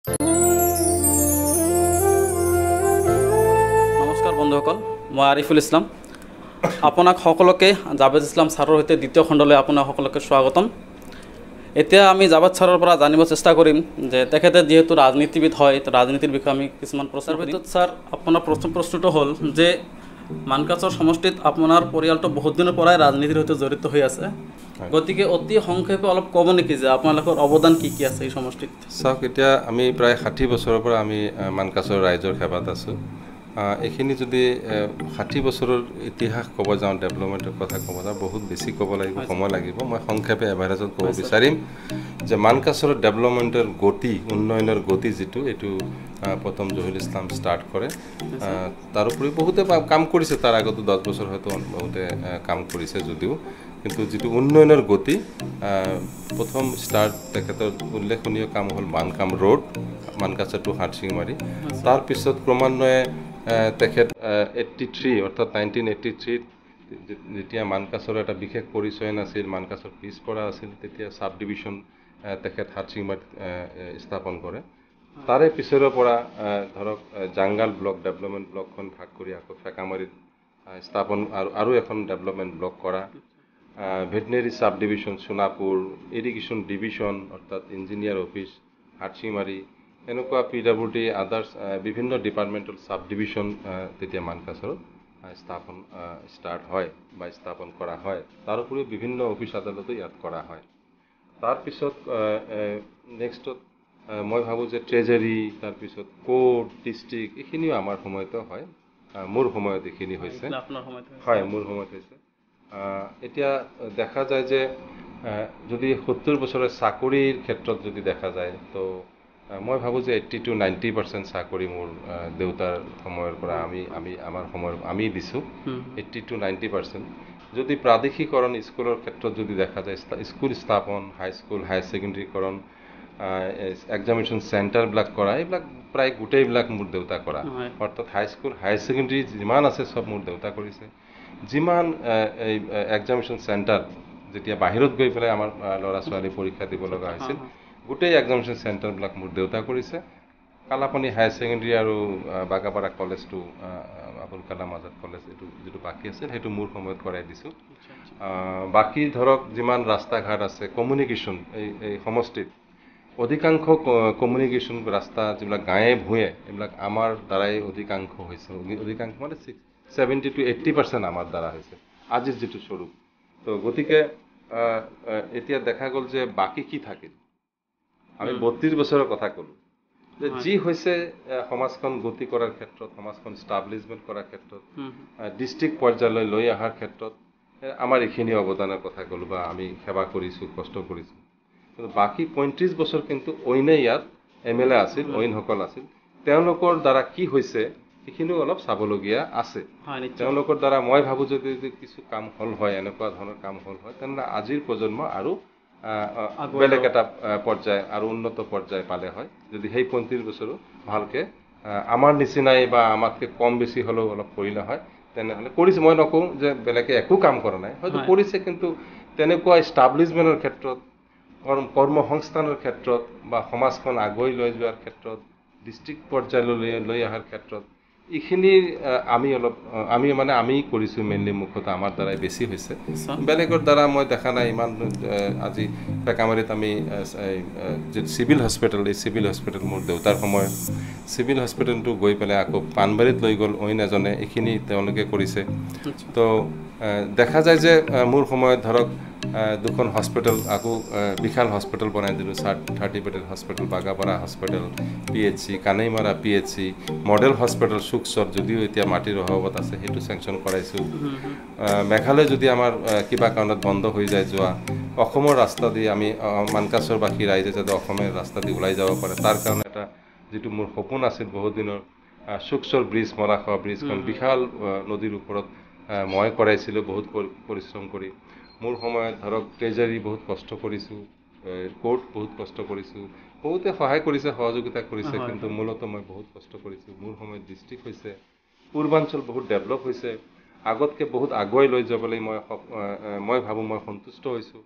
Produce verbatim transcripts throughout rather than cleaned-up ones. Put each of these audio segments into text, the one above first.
নমস্কাৰ বন্ধুসকল, মই আৰিফুল ইছলাম। আপোনাক সকলোকে জাভেদ ইছলাম ছাৰৰ সৈতে দ্বিতীয় খণ্ডলৈ আপোনাক সকলোকে স্বাগতম। এতিয়া আমি জাভেদ ছাৰৰ পৰা জানিব চেষ্টা কৰিম যে তেখেতে যিহেতু ৰাজনীতিবিদ হয়, ৰাজনীতিৰ বিষয়ে আমি কিছুমান প্ৰশ্নৰ ভিতৰত ছাৰ আপোনাৰ প্ৰথম প্ৰশ্নটো হ'ল যে মানকাছৰ সমষ্টিত আপোনাৰ পৰিয়ালটো বহুত দিনৰ পৰাই ৰাজনীতিৰ সৈতে জড়িত হৈ আছে, গতিকে অতি সংক্ষেপে অলপ ক'ব নেকি যে আপোনালোকৰ অৱদান কি কি আছে এই সমষ্টিত? চাওক, এতিয়া আমি প্ৰায় ষাঠি বছৰৰ পৰা আমি মানকাছৰ ৰাইজৰ সেৱাত আছোঁ। এইখিনি যদি ষাঠি বছৰৰ ইতিহাস ক'ব যাওঁ, ডেভেলপমেণ্টৰ কথা ক'ব যাওঁ, বহুত বেছি ক'ব লাগিব, সময় লাগিব। মই সংক্ষেপে এভাৰেজত ক'ব বিচাৰিম যে মানকাছৰ ডেভেলপমেণ্টৰ গতি, উন্নয়নৰ গতি যিটো, এইটো প্ৰথম জহিৰুল ইছলাম ষ্টাৰ্ট কৰে। তাৰোপৰি বহুতে কাম কৰিছে, তাৰ আগতো দহ বছৰ হয়তো বহুতে কাম কৰিছে যদিও, কিন্তু যিটো উন্নয়নৰ গতি, প্ৰথম ষ্টাৰ্ট তেখেতৰ উল্লেখনীয় কাম হ'ল বানকাম ৰোড, মানকাছৰ টু হাটশিঙিমাৰী। তাৰপিছত ক্ৰমান্বয়ে তেখেত এইট্টি থ্ৰী অৰ্থাৎ নাইনটিন এইট্টি থ্ৰীত যেতিয়া মানকাছৰ এটা বিশেষ পৰিচয় নাছিল, মানকাছৰ পিছপৰা আছিল, তেতিয়া চাব ডিভিশ্যন তেখেত হাটশিঙিমাৰীত স্থাপন কৰে। তাৰে পিছৰে পৰা ধৰক জাংগাল ব্লক ডেভেলপমেণ্ট ব্লকখন ভাগ কৰি আকৌ ফেকামাৰীত স্থাপন আৰু আৰু এখন ডেভেলপমেণ্ট ব্লক কৰা, veterinary sub division Sonapur, irrigation division অৰ্থাৎ ইঞ্জিনিয়াৰ অফিচ হাটশিঙিমাৰী, এনেকুৱা পি ডাব্লিউ ডি আদাৰ্ছ বিভিন্ন ডিপাৰ্টমেণ্টেল চাব ডিভিশ্যন তেতিয়া মানকাছৰ স্থাপন ষ্টাৰ্ট হয় বা স্থাপন কৰা হয়। তাৰোপৰিও বিভিন্ন অফিচ আদালতো ইয়াত কৰা হয়। তাৰপিছত নেক্সটত মই ভাবোঁ যে ট্ৰেজাৰী, তাৰপিছত কোৰ্ট, ডিষ্ট্ৰিক্ট, এইখিনিও আমাৰ সময়তো হয়। মোৰ সময়ত এইখিনি হৈছে, হয়, মোৰ সময়ত হৈছে। এতিয়া দেখা যায় যে যদি সত্তৰ বছৰৰ চাকৰিৰ ক্ষেত্ৰত যদি দেখা যায়, তো মই ভাবোঁ যে এইট্টি টু নাইণ্টি পাৰ্চেণ্ট চাকৰি মোৰ দেউতাৰ সময়ৰ পৰা আমি আমি আমাৰ সময়ৰ আমি দিছোঁ, এইট্টি টু নাইণ্টি পাৰ্চেণ্ট। যদি প্ৰাদেশিকৰণ স্কুলৰ ক্ষেত্ৰত যদি দেখা যায়, স্কুল স্থাপন, হাইস্কুল, হায়াৰ ছেকেণ্ডেৰীকৰণ, এক্সামিনেশ্যন চেণ্টাৰবিলাক কৰা, এইবিলাক প্ৰায় গোটেইবিলাক মোৰ দেউতা কৰা। অৰ্থাৎ হাইস্কুল, হায়াৰ ছেকেণ্ডেৰী যিমান আছে চব মোৰ দেউতা কৰিছে। যিমান এই এক্সামিনেশ্যন চেণ্টাৰ, যেতিয়া বাহিৰত গৈ পেলাই আমাৰ ল'ৰা ছোৱালী পৰীক্ষা দিব লগা হৈছিল, গোটেই এক্সামিনেশ্যন চেণ্টাৰবিলাক মোৰ দেউতা কৰিছে। কালাপানী হায়াৰ ছেকেণ্ডেৰী আৰু বাগাপাৰা কলেজটো, আবুল কালাম আজাদ কলেজ, এইটো যিটো বাকী আছিল সেইটো মোৰ সময়ত কৰাই দিছোঁ। বাকী ধৰক যিমান ৰাস্তা ঘাট আছে, কমিউনিকেশ্যন, এই এই সমষ্টিত অধিকাংশ কমিউনিকেশ্যন ৰাস্তা যিবিলাক গাঁৱে ভূঞে, এইবিলাক আমাৰ দ্বাৰাই অধিকাংশ হৈছে। অধিকাংশ মানে six seventy two eighty percent আমাৰ দ্বাৰা হৈছে আজিৰ যিটো স্বৰূপ। তো গতিকে এতিয়া দেখা গ'ল যে বাকী কি থাকিল। আমি বত্ৰিছ বছৰৰ কথা ক'লোঁ যে যি হৈছে সমাজখন গতি কৰাৰ ক্ষেত্ৰত, সমাজখন ষ্টাব্লিছমেণ্ট কৰাৰ ক্ষেত্ৰত, ডিষ্ট্ৰিক্ট পৰ্যায়লৈ লৈ অহাৰ ক্ষেত্ৰত আমাৰ এইখিনি অৱদানৰ কথা ক'লোঁ বা আমি সেৱা কৰিছোঁ, কষ্ট কৰিছোঁ। কিন্তু বাকী পঁয়ত্ৰিছ বছৰ কিন্তু অইনে ইয়াত এম এল এ আছিল, অইনসকল আছিল, তেওঁলোকৰ দ্বাৰা কি হৈছে সেইখিনিও অলপ চাবলগীয়া আছে। তেওঁলোকৰ দ্বাৰা মই ভাবোঁ যদি কিছু কাম হ'ল হয়, এনেকুৱা ধৰণৰ কাম হ'ল হয়, তেনেহ'লে আজিৰ প্ৰজন্ম আৰু বেলেগ এটা পৰ্যায় আৰু উন্নত পৰ্যায় পালে হয়, যদি সেই পঁয়ত্ৰিছ বছৰো ভালকৈ আমাৰ নিচিনাই বা আমাতকৈ কম বেছি হ'লেও অলপ কৰিলে হয়। তেনেহ'লে কৰিছে, মই নকওঁ যে বেলেগে একো কাম কৰা নাই, হয়তো কৰিছে, কিন্তু তেনেকুৱা ষ্টাব্লিছমেণ্টৰ ক্ষেত্ৰত, কৰ্মসংস্থানৰ ক্ষেত্ৰত বা সমাজখন আগুৱাই লৈ যোৱাৰ ক্ষেত্ৰত, ডিষ্ট্ৰিক্ট পৰ্যায়লৈ লৈ অহাৰ ক্ষেত্ৰত এইখিনি আমি অলপ আমি মানে আমি কৰিছোঁ মেইনলি, মুখ্যতঃ আমাৰ দ্বাৰাই বেছি হৈছে। বেলেগৰ দ্বাৰা মই দেখা নাই ইমান। আজি ফেকামাৰীত আমি চিভিল হস্পিটেল, এই চিভিল হস্পিটেল মোৰ দেউতাৰ সময়ত, চিভিল হস্পিটেলটো গৈ পেলাই আকৌ পাণবাৰীত লৈ গ'ল অইন এজনে, এইখিনি তেওঁলোকে কৰিছে। তো দেখা যায় যে মোৰ সময়ত ধৰক দুখন হস্পিটেল, আকৌ বিশাল হস্পিটেল বনাই দিলোঁ, thirty bedded hospital, Bagapara hospital, P H C, Kaneimara P H C, model hospital Sukchar, যদিও এতিয়া মাটিৰ অভাৱত আছে, সেইটো চেংচন কৰাইছোঁ। মেঘালয় যদি আমাৰ কিবা কাৰণত বন্ধ হৈ যায় যোৱা, অসমৰ ৰাস্তা দি আমি মানকাছৰবাসী ৰাইজে যাতে অসমীয়া ৰাস্তা দি ওলাই যাব পাৰে, তাৰ কাৰণে এটা যিটো মোৰ সপোন আছিল বহুত দিনৰ, চুকচৰ ব্ৰিজ, মলাখোৱা ব্ৰিজখন বিশাল নদীৰ ওপৰত মই কৰাইছিলোঁ বহুত পৰিশ্ৰম কৰি। মোৰ সময়ত ধৰক ট্ৰেজাৰী বহুত কষ্ট কৰিছোঁ, কোৰ্ট বহুত কষ্ট কৰিছোঁ, বহুতে সহায় কৰিছে, সহযোগিতা কৰিছে, কিন্তু মূলতঃ মই বহুত কষ্ট কৰিছোঁ। মোৰ সময়ত ডিষ্ট্ৰিক্ট হৈছে, পূৰ্বাঞ্চল বহুত ডেভেলপ হৈছে, আগতকৈ বহুত আগুৱাই লৈ যাবলৈ মই মই ভাবোঁ মই সন্তুষ্ট হৈছোঁ।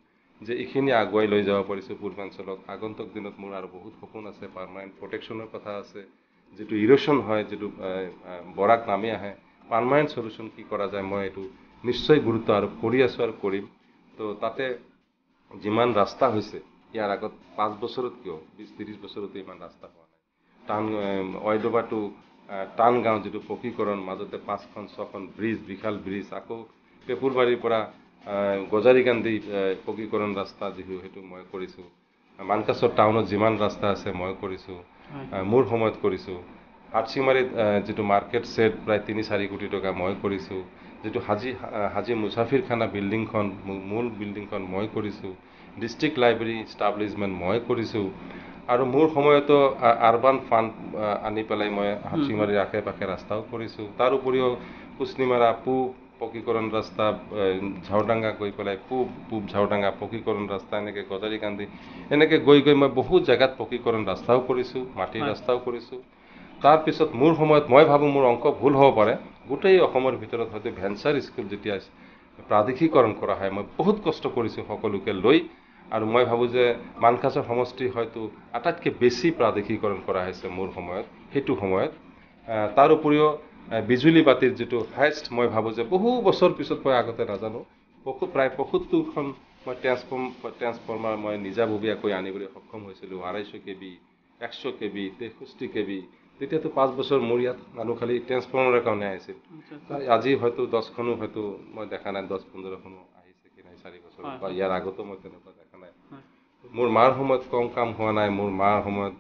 যে এইখিনি আগুৱাই লৈ যাব পাৰিছোঁ পূৰ্বাঞ্চলক। আগন্তুক দিনত মোৰ আৰু বহুত সপোন আছে, পাৰ্মানেণ্ট প্ৰটেকশ্যনৰ কথা আছে, যিটো ইৰোশ্যন হয়, যিটো বৰাক নামি আহে, পাৰ্মানেণ্ট সলিউশ্যন কি কৰা যায়, মই এইটো নিশ্চয় গুৰুত্ব আৰোপ কৰি আছোঁ আৰু কৰিম। তো তাতে যিমান ৰাস্তা হৈছে, ইয়াৰ আগত পাঁচ বছৰত কিয় বিছ ত্ৰিছ বছৰতো ইমান ৰাস্তা হোৱা নাই। টান ৱাইডবা টু টান গাঁও যিটো পকীকৰণ, মাজতে পাঁচখন ছখন ব্ৰিজ, বিশাল ব্ৰিজ, আকৌ পেপুৰবাৰীৰ পৰা গজাৰিকান্দি পকীকৰণ ৰাস্তা যিটো সেইটো মই কৰিছোঁ। মানকাছৰ টাউনত যিমান ৰাস্তা আছে মই কৰিছোঁ, মোৰ সময়ত কৰিছোঁ। হাটচিমাৰীত যিটো মাৰ্কেট ছেট প্ৰায় তিনি চাৰি কোটি টকা মই কৰিছোঁ। যিটো হাজি হাজি মুছাফিৰখানা বিল্ডিংখন, মূল বিল্ডিংখন মই কৰিছোঁ। ডিষ্ট্ৰিক্ট লাইব্ৰেৰী ইষ্টাব্লিছমেণ্ট মই কৰিছোঁ। আৰু মোৰ সময়তো আৰবান ফাণ্ড আনি পেলাই মই হাটচিমাৰীৰ আশে পাশে ৰাস্তাও কৰিছোঁ। তাৰ উপৰিও কুচনিমাৰা পূব পকীকৰণ ৰাস্তা, ঝাওডাঙ্গা গৈ পেলাই পূব পূব ঝাওডাঙ্গা পকীকৰণ ৰাস্তা, এনেকৈ গজাৰিকান্দি, এনেকৈ গৈ গৈ মই বহুত জেগাত পকীকৰণ ৰাস্তাও কৰিছোঁ, মাটিৰ ৰাস্তাও কৰিছোঁ। তাৰপিছত মোৰ সময়ত মই ভাবোঁ মোৰ অংক ভুল হ'ব পাৰে, গোটেই অসমৰ ভিতৰত হয়তো ভেঞ্চাৰ স্কুল যেতিয়া প্ৰাদেশিকৰণ কৰা হয়, মই বহুত কষ্ট কৰিছোঁ সকলোকে লৈ। আৰু মই ভাবোঁ যে মানকাছৰ সমষ্টি হয়তো আটাইতকৈ বেছি প্ৰাদেশিকৰণ কৰা হৈছে মোৰ সময়ত, সেইটো সময়ত। তাৰ উপৰিও বিজুলী বাতিৰ যিটো হাইষ্ট, মই ভাবোঁ যে বহু বছৰ পিছত, মই আগতে নাজানো, বহুত প্ৰায় পঁয়সত্তৰখন মই ট্ৰেন্সফৰ্ম ট্ৰেন্সফৰ্মাৰ মই নিজাববীয়াকৈ আনিবলৈ সক্ষম হৈছিলোঁ। আঢ়ৈশ কে বি, একশ কে বি, তেষষ্ঠি কে বি। তেতিয়াতো পাঁচ বছৰ মোৰ ইয়াত মানুহ খালি ট্ৰেন্সফৰ্মাৰৰ কাৰণে আহিছিল। আজি হয়তো দহখনো হয়তো মই দেখা নাই, দহ পোন্ধৰখনো আহিছে কি নাই চাৰি বছৰ, বা ইয়াৰ আগতো মই তেনেকুৱা দেখা নাই। মোৰ মাৰ সময়ত কম কাম হোৱা নাই। মোৰ মাৰ সময়ত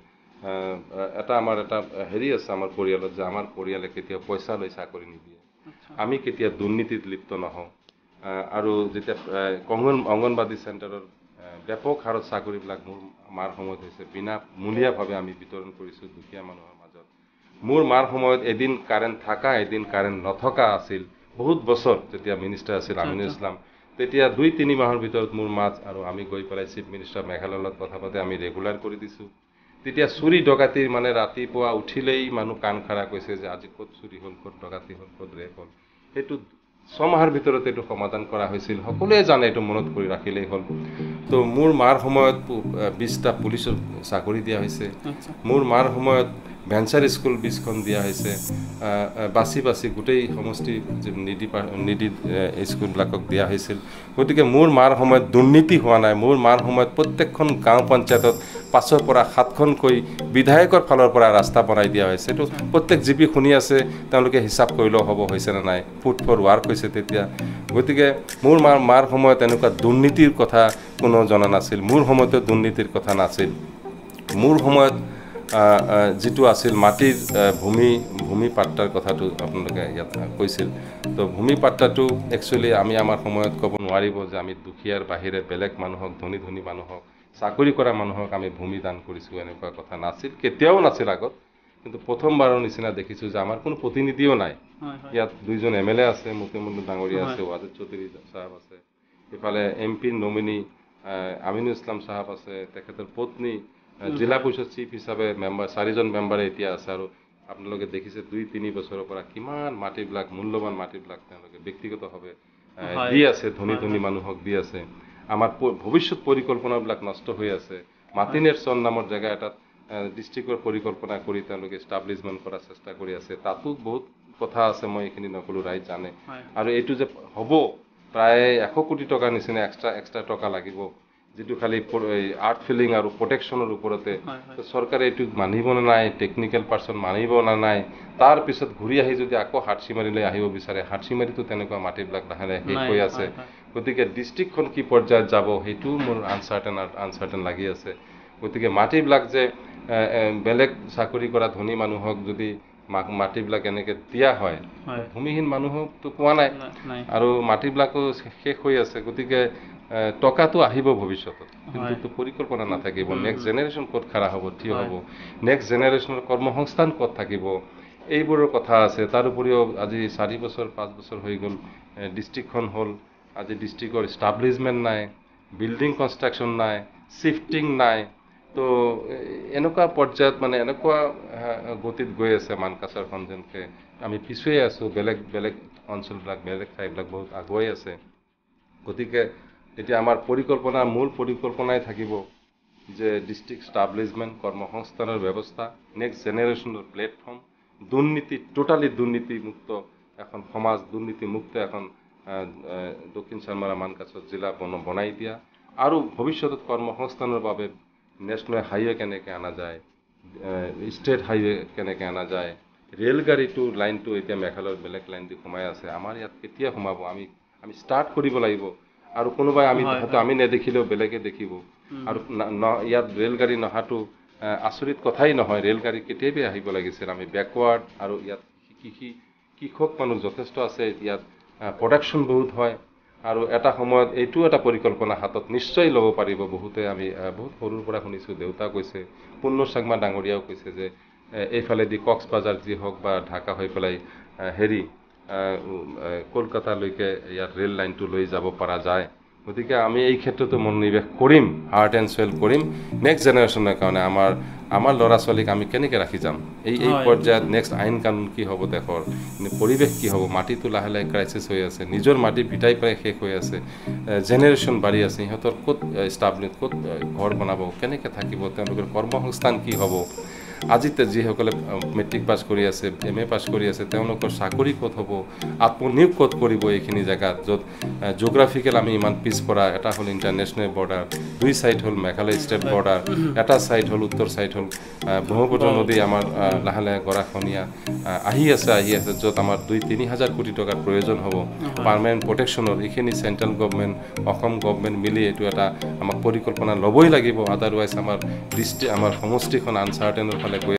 এটা আমাৰ এটা হেৰি আছে আমাৰ পৰিয়ালত, যে আমাৰ পৰিয়ালে কেতিয়াও পইচা লৈ চাকৰি নিদিয়ে, আমি কেতিয়া দুৰ্নীতিত লিপ্ত নহওঁ। আৰু যেতিয়া অংগন অংগনবাদী চেণ্টাৰৰ ব্যাপক হাৰত চাকৰিবিলাক মোৰ মাৰ সময়ত হৈছে, বিনামূলীয়াভাৱে আমি বিতৰণ কৰিছোঁ দুখীয়া মানুহৰ মাজত। মোৰ মাৰ সময়ত এদিন কাৰেণ্ট থকা, এদিন কাৰেণ্ট নথকা আছিল। বহুত বছৰ যেতিয়া মিনিষ্টাৰ আছিল আমিনুল ইছলাম, তেতিয়া দুই তিনি মাহৰ ভিতৰত মোৰ মা আৰু আমি গৈ পেলাই চিফ মিনিষ্টাৰ মেঘালয়ৰ লগত কথা পাতি আমি ৰেগুলাৰ কৰি দিছোঁ। তেতিয়া চুৰি ডকাইতিৰ মানে ৰাতিপুৱা উঠিলেই মানুহ কাণ খাৰা কৈছে যে আজি ক'ত চুৰি হ'ল, ক'ত ডকাইতি হ'ল, ক'ত ৰেপ হ'ল। সেইটো ছমাহৰ ভিতৰত এইটো সমাধান কৰা হৈছিল। সকলোৱে জানে, এইটো মনত কৰি ৰাখিলেই হ'ল। তো মোৰ মাৰ সময়ত বিছটা পুলিচৰ চাকৰি দিয়া হৈছে। মোৰ মাৰ সময়ত ভেঞ্চাৰ স্কুল বিছখন দিয়া হৈছে, বাছি বাছি গোটেই সমষ্টি নিধি নিধি স্কুলবিলাকক দিয়া হৈছিল। গতিকে মোৰ মাৰ সময়ত দুৰ্নীতি হোৱা নাই। মোৰ মাৰ সময়ত প্ৰত্যেকখন গাঁও পঞ্চায়তত পাঁচৰ পৰা সাতখনকৈ বিধায়কৰ ফালৰ পৰা ৰাস্তা বনাই দিয়া হৈছে। এইটো প্ৰত্যেক জি পি শুনি আছে, তেওঁলোকে হিচাপ কৰিলেও হ'ব হৈছে নে নাই, ফুট ফৰ ৱাৰ্ক হৈছে তেতিয়া। গতিকে মোৰ মাৰ মাৰ সময়ত এনেকুৱা দুৰ্নীতিৰ কথা কোনো জনা নাছিল। মোৰ সময়তো দুৰ্নীতিৰ কথা নাছিল। মোৰ সময়ত যিটো আছিল মাটিৰ ভূমি ভূমি পাট্টাৰ কথাটো আপোনালোকে ইয়াত কৈছিল। তো ভূমি পাট্টাটো একচুৱেলি আমি আমাৰ সময়ত ক'ব নোৱাৰিব যে আমি দুখীয়াৰ বাহিৰে বেলেগ মানুহক, ধনী ধনী মানুহক, চাকৰি কৰা মানুহক আমি ভূমি দান কৰিছোঁ, এনেকুৱা কথা নাছিল, কেতিয়াও নাছিল আগত। কিন্তু প্ৰথমবাৰৰ নিচিনা দেখিছোঁ যে আমাৰ কোনো প্ৰতিনিধিও নাই। ইয়াত দুইজন এম এল এ আছে, মুখ্যমন্ত্ৰী ডাঙৰীয়া আছে, ৱাজেদ চৌধুৰী চাহাব আছে, ইফালে এম পিৰ নমিনী আমিনুল ইছলাম চাহাব আছে, তেখেতৰ পত্নী জিলা পৰিষদ চিফ হিচাপে মেম্বাৰ, চাৰিজন মেম্বাৰে এতিয়া আছে। আৰু আপোনালোকে দেখিছে দুই তিনি বছৰৰ পৰা কিমান মাটিবিলাক, মূল্যৱান মাটিবিলাক তেওঁলোকে ব্যক্তিগতভাৱে দি আছে, ধনী ধনী মানুহক দি আছে। আমাৰ ভৱিষ্যত পৰিকল্পনাবিলাক নষ্ট হৈ আছে। মাটিনেৰ চন নামৰ জেগা এটাত ডিষ্ট্ৰিক্টৰ পৰিকল্পনা কৰি তেওঁলোকে ইষ্টাব্লিছমেণ্ট কৰাৰ চেষ্টা কৰি আছে। তাতো বহুত কথা আছে, মই এইখিনি নকলোঁ, ৰাইজ জানে। আৰু এইটো যে হ'ব, প্ৰায় এশ কোটি টকাৰ নিচিনা এক্সট্ৰা এক্সট্ৰা টকা লাগিব, যিটো খালি আৰ্ট ফিলিং আৰু প্ৰটেকশ্যনৰ ওপৰতে। চৰকাৰে এইটো মানিব নে নাই, টেকনিকেল পাৰ্চন মানিব নে নাই, তাৰপিছত ঘূৰি আহি যদি আকৌ হাটচিমাৰীলৈ আহিব বিচাৰে, হাটচিমাৰীতো তেনেকুৱা মাটিবিলাক লাহে লাহে শেষ হৈ আছে। গতিকে ডিষ্ট্ৰিক্টখন কি পৰ্যায়ত যাব, সেইটোও মোৰ আনচাৰ্টেন আনচাৰ্টেন লাগি আছে। গতিকে মাটিবিলাক যে বেলেগ চাকৰি কৰা ধনী মানুহক যদি মাটিবিলাক এনেকৈ দিয়া হয়, ভূমিহীন মানুহকতো পোৱা নাই, আৰু মাটিবিলাকো শেষ হৈ আছে। গতিকে টকাটো আহিব ভৱিষ্যতত, কিন্তু পৰিকল্পনা নাথাকিব। নেক্সট জেনেৰেশ্যন ক'ত খাৰা হ'ব, থিয় হ'ব, নেক্সট জেনেৰেশ্যনৰ কৰ্মসংস্থান ক'ত থাকিব, এইবোৰৰ কথা আছে। তাৰ উপৰিও আজি চাৰি বছৰ পাঁচ বছৰ হৈ গ'ল, ডিষ্ট্ৰিক্টখন হ'ল, আজি ডিষ্ট্ৰিক্টৰ ইষ্টাব্লিছমেণ্ট নাই, বিল্ডিং কনষ্ট্ৰাকশ্যন নাই, চিফটিং নাই। তো এনেকুৱা পৰ্যায়ত মানে এনেকুৱা গতিত গৈ আছে মানকাছাৰখন, যেনকৈ আমি পিছুৱাই আছোঁ, বেলেগ বেলেগ অঞ্চলবিলাক, বেলেগ ঠাইবিলাক বহুত আগুৱাই আছে। গতিকে এতিয়া আমাৰ পৰিকল্পনাৰ মূল পৰিকল্পনাই থাকিব যে ডিষ্ট্ৰিক্ট ষ্টাব্লিছমেণ্ট কৰ্মসংস্থানৰ ব্যৱস্থা নেক্সট জেনেৰেশ্যনৰ প্লেটফৰ্ম দুৰ্নীতি টোটালি দুৰ্নীতিমুক্ত এখন সমাজ দুৰ্নীতিমুক্ত এখন দক্ষিণ চানমাৰা মানকাছাৰ জিলা বনাই দিয়া আৰু ভৱিষ্যতত কৰ্মসংস্থানৰ বাবে নেশ্যনেল হাইৱে কেনেকৈ অনা যায় ষ্টেট হাইৱে কেনেকৈ অনা যায় ৰেলগাড়ীটো লাইনটো এতিয়া মেঘালয়ৰ বেলেগ লাইন দি সোমাই আছে আমাৰ ইয়াত কেতিয়া সোমাব আমি আমি ষ্টাৰ্ট কৰিব লাগিব আৰু কোনোবাই আমি হয়তো আমি নেদেখিলেও বেলেগে দেখিব আৰু ইয়াত ৰেলগাড়ী নহাটো আচৰিত কথাই নহয় ৰেলগাড়ী কেতিয়াবা আহিব লাগিছিল আমি বেকৱাৰ্ড আৰু ইয়াত কৃষি কৃষক মানুহ যথেষ্ট আছে ইয়াত প্ৰডাকশ্যন বহুত হয় আৰু এটা সময়ত এইটো এটা পৰিকল্পনা হাতত নিশ্চয় ল'ব পাৰিব বহুতে আমি বহুত সৰুৰ পৰা শুনিছোঁ দেউতা কৈছে পুনৰ চাংমা ডাঙৰীয়াও কৈছে যে এইফালেদি কক্সবাজাৰ যি হওক বা ঢাকা হৈ পেলাই হেৰি কলকাতালৈকে ইয়াত ৰেল লাইনটো লৈ যাব পৰা যায় গতিকে আমি এই ক্ষেত্ৰতো মনোনিৱেশ কৰিম হাৰ্ট এণ্ড চইল কৰিম নেক্সট জেনেৰেশ্যনৰ কাৰণে আমাৰ আমাৰ ল'ৰা ছোৱালীক আমি কেনেকৈ ৰাখি যাম এই এই পৰ্যায়ত নেক্সট আইন কানুন কি হ'ব দেশৰ পৰিৱেশ কি হ'ব মাটিটো লাহে লাহে ক্ৰাইচিছ হৈ আছে নিজৰ মাটি ভিটাই প্ৰায় শেষ হৈ আছে জেনেৰেশ্যন বাঢ়ি আছে সিহঁতৰ ক'ত ষ্টাব্লিছ ক'ত ঘৰ বনাব কেনেকৈ থাকিব তেওঁলোকৰ কৰ্মসংস্থান কি হ'ব আজি যিসকলে মেট্ৰিক পাছ কৰি আছে এম এ পাছ কৰি আছে তেওঁলোকৰ চাকৰি ক'ত হ'ব আত্মনিয়োগ ক'ত কৰিব এইখিনি জেগাত য'ত জিঅ'গ্ৰাফিকেল আমি ইমান পিছপৰা এটা হ'ল ইণ্টাৰনেশ্যনেল বৰ্ডাৰ দুই ছাইড হ'ল মেঘালয় ষ্টেট বৰ্ডাৰ এটা ছাইড হ'ল উত্তৰ ছাইড হ'ল ব্ৰহ্মপুত্ৰ নদী আমাৰ লাহে লাহে গৰাখহনীয়া আহি আছে আহি আছে য'ত আমাৰ দুই তিনি হাজাৰ কোটি টকাৰ প্ৰয়োজন হ'ব পাৰ্মানেণ্ট প্ৰটেকশ্যনৰ এইখিনি চেণ্ট্ৰেল গভমেণ্ট অসম গভমেণ্ট মিলি এইটো এটা আমাক পৰিকল্পনা ল'বই লাগিব আদাৰৱাইজ আমাৰ দৃষ্টি আমাৰ সমষ্টিখন আনচাৰ্টেনৰ ফালে গৈ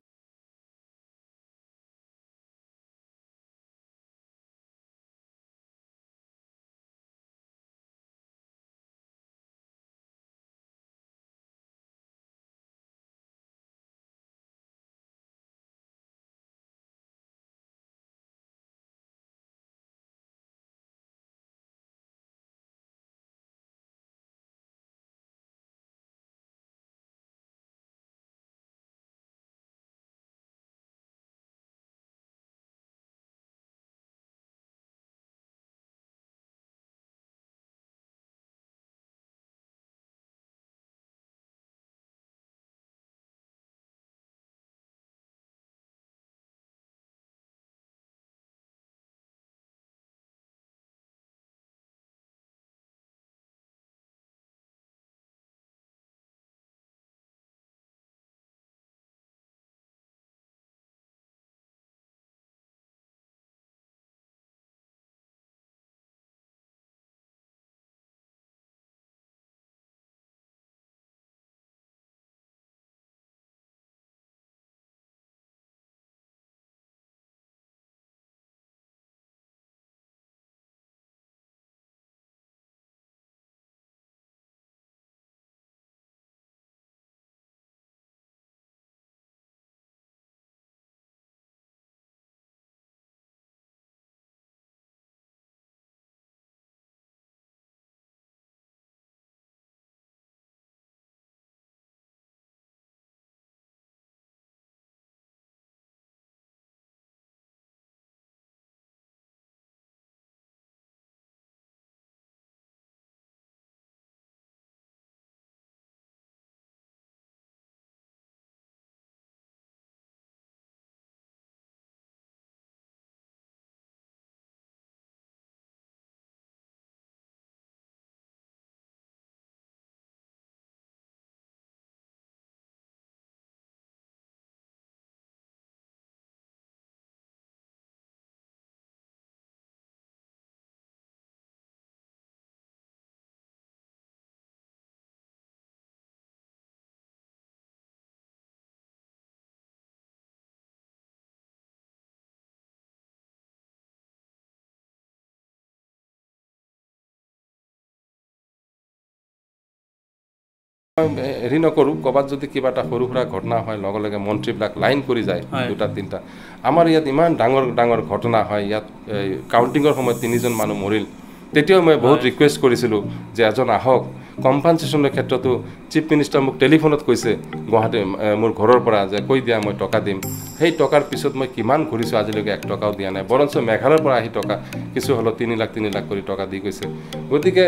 হেৰি নকৰোঁ ক'ৰবাত যদি কিবা এটা সৰু সুৰা ঘটনা হয় লগে লগে মন্ত্ৰীবিলাক লাইন কৰি যায় দুটা তিনিটা আমাৰ ইয়াত ইমান ডাঙৰ ডাঙৰ ঘটনা হয় ইয়াত কাউণ্টিঙৰ সময়ত তিনিজন মানুহ মৰিল তেতিয়াও মই বহুত ৰিকুৱেষ্ট কৰিছিলোঁ যে এজন আহক কম্পানচেশ্যনৰ ক্ষেত্ৰতো চিফ মিনিষ্টাৰ মোক টেলিফোনত কৈছে গুৱাহাটী মোৰ ঘৰৰ পৰা যে কৈ দিয়া মই টকা দিম সেই টকাৰ পিছত মই কিমান ঘূৰিছোঁ আজিলৈকে এক টকাও দিয়া নাই বৰঞ্চ মেঘালয়ৰ পৰা আহি টকা কিছু হ'লেও তিনি লাখ তিনি লাখ কৰি টকা দি গৈছে গতিকে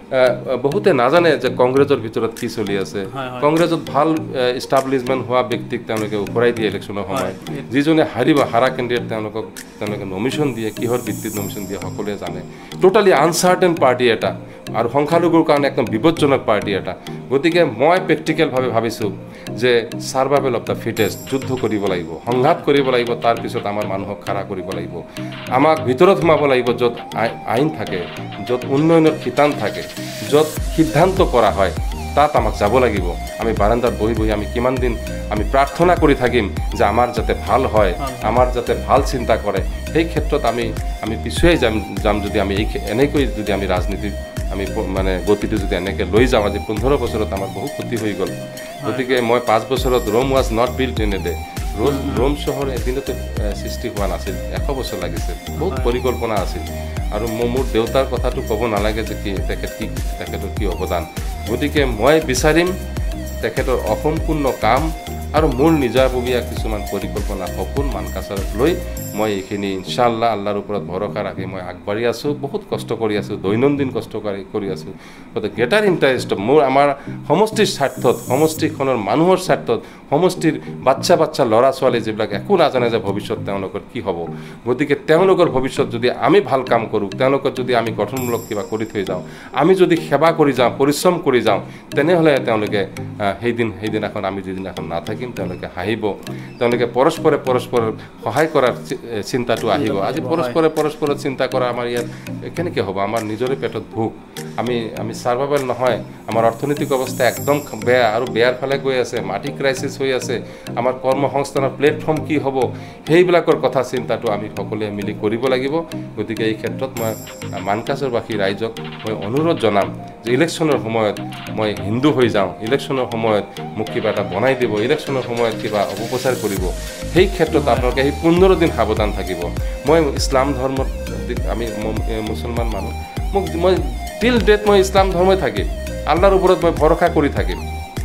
বহুতে নাজানে যে কংগ্ৰেছৰ ভিতৰত কি চলি আছে কংগ্ৰেছত ভাল ইষ্টাব্লিছমেণ্ট হোৱা ব্যক্তিক তেওঁলোকে উফৰাই দিয়ে ইলেকশ্যনৰ সময়ত যিজনে হাৰিব হাৰা কেণ্ডিডেট তেওঁলোকক তেওঁলোকে নমিশ্যন দিয়ে কিহৰ ভিত্তিত নমিশ্যন দিয়ে সকলোৱে জানে টোটালি আনচাৰ্টেন পাৰ্টি এটা আৰু সংখ্যালঘুৰ কাৰণে একদম বিপদজনক পাৰ্টি এটা গতিকে মই প্ৰেক্টিকেলভাৱে ভাবিছোঁ যে সাৰ্ভাইভেল অফ দ্য ফিটেষ্ট যুদ্ধ কৰিব লাগিব সংঘাত কৰিব লাগিব তাৰপিছত আমাৰ মানুহক খাৰা কৰিব লাগিব আমাক ভিতৰত সোমাব লাগিব য'ত আইন থাকে য'ত উন্নয়নৰ শিতান থাকে য'ত সিদ্ধান্ত কৰা হয় তাত আমাক যাব লাগিব আমি বাৰান্দাত বহি বহি আমি কিমান দিন আমি প্ৰাৰ্থনা কৰি থাকিম যে আমাৰ যাতে ভাল হয় আমাৰ যাতে ভাল চিন্তা কৰে সেই ক্ষেত্ৰত আমি আমি পিছুৱাই যাম যাম যদি আমি এই এনেকৈ যদি আমি ৰাজনীতি আমি মানে গতিটো যদি এনেকৈ লৈ যাওঁ আজি পোন্ধৰ বছৰত আমাৰ বহু ক্ষতি হৈ গ'ল গতিকে মই পাঁচ বছৰত Rome was not built in a day Rome Rome চহৰ এদিনতে সৃষ্টি হোৱা নাছিল এশ বছৰ লাগিছিল বহুত পৰিকল্পনা আছিল আৰু মোৰ দেউতাৰ কথাটো ক'ব নালাগে যে কি তেখেত কি তেখেতৰ কি অৱদান গতিকে মই বিচাৰিম তেখেতৰ অসম্পূৰ্ণ কাম আৰু মোৰ নিজাববীয়া কিছুমান পৰিকল্পনা সপোন মানকাছাৰত লৈ মই এইখিনি ইনশাআল্লাহ আল্লাহৰ ওপৰত ভৰসা ৰাখি মই আগবাঢ়ি আছোঁ বহুত কষ্ট কৰি আছোঁ দৈনন্দিন কষ্ট কৰি কৰি আছোঁ গতিকে গ্ৰেটাৰ ইণ্টাৰেষ্ট মোৰ আমাৰ সমষ্টিৰ স্বাৰ্থত সমষ্টিখনৰ মানুহৰ স্বাৰ্থত সমষ্টিৰ বাচ্চা বাচ্চা ল'ৰা ছোৱালী যিবিলাক একো নাজানে যে ভৱিষ্যত তেওঁলোকৰ কি হ'ব গতিকে তেওঁলোকৰ ভৱিষ্যত যদি আমি ভাল কাম কৰোঁ তেওঁলোকৰ যদি আমি গঠনমূলক কিবা কৰি থৈ যাওঁ আমি যদি সেৱা কৰি যাওঁ পৰিশ্ৰম কৰি যাওঁ তেনেহ'লে তেওঁলোকে সেইদিন সেইদিনাখন আমি যিদিনাখন নাথাকিম তেওঁলোকে হাঁহিব তেওঁলোকে পৰস্পৰে পৰস্পৰৰ সহায় কৰাৰ চিন্তাটো আহিব আজি পৰস্পৰে পৰস্পৰৰ চিন্তা কৰা আমাৰ ইয়াত কেনেকৈ হ'ব আমাৰ নিজৰে পেটত ভোক আমি আমি সাৰ্ভাইভেল নহয় আমাৰ অৰ্থনৈতিক অৱস্থা একদম বেয়া আৰু বেয়াৰ ফালে গৈ আছে মাটি ক্ৰাইচিছ হৈ আছে আমাৰ কৰ্মসংস্থানৰ প্লেটফৰ্ম কি হ'ব সেইবিলাকৰ কথা চিন্তাটো আমি সকলোৱে মিলি কৰিব লাগিব গতিকে এই ক্ষেত্ৰত মই মানকাছৰবাসী ৰাইজক মই অনুৰোধ জনাম যে ইলেকশ্যনৰ সময়ত মই হিন্দু হৈ যাওঁ ইলেকশ্যনৰ সময়ত মোক কিবা এটা বনাই দিব ইলেকশ্যনৰ সময়ত কিবা অপপ্ৰচাৰ কৰিব সেই ক্ষেত্ৰত আপোনালোকে সেই পোন্ধৰ দিন সাৱধান থাকিব মই ইছলাম ধৰ্মত আমি মুছলমান মানুহ মোক মই টিল ডেট মই ইছলাম ধৰ্মই থাকিম আল্লাহৰ ওপৰত মই ভৰসা কৰি থাকিম